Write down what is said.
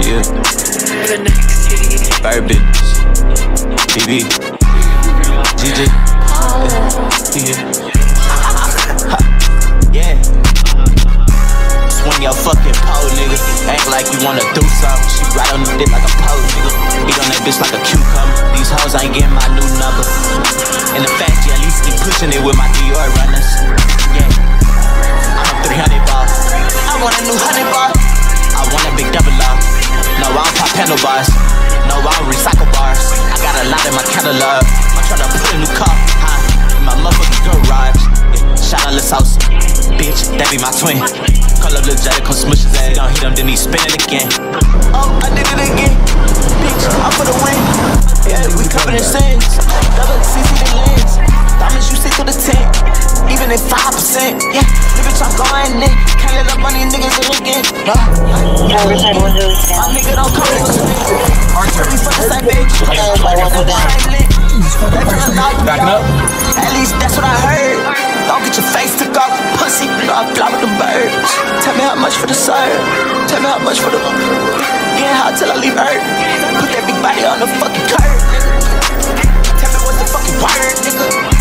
yeah. Bird business. BB. GG. Yeah. Swing your fucking pole, nigga. Act like you wanna do something. She ride on the dick like a pole, nigga. Eat on that bitch like a cucumber. These hoes ain't getting my new number. And the fact you at least keep pushing it with my Dior runners. Yeah. I'm a 300 ball. I want a new 100 ball. I want a big double R. No, I don't pop handlebars. No, I don't recycle bars. I got a lot in my catalog. I'm tryna put a new car, in my motherfucking garage. Shout out Lil Sauce, bitch, that be my twin. Call up Lil J, come smush his ass. Don't hit him, then he spin it again. Oh, I did it again. Bitch, I'm for the win. Yeah, we covered in sins. Double CC the lens. Diamonds you see through the tent. Even at 5%. Yeah, bitch, I'm going in. Can't let up on these niggas again. My nigga don't come in. We for the same bitch. Backing up. At least that's what I heard. Don't get your face took off, pussy. You know I fly with the birds. Tell me how much for the serve. Tell me how much for the. Getting hot till I leave Earth. Put that big body on the fucking curb. Tell me what's the fucking word, nigga.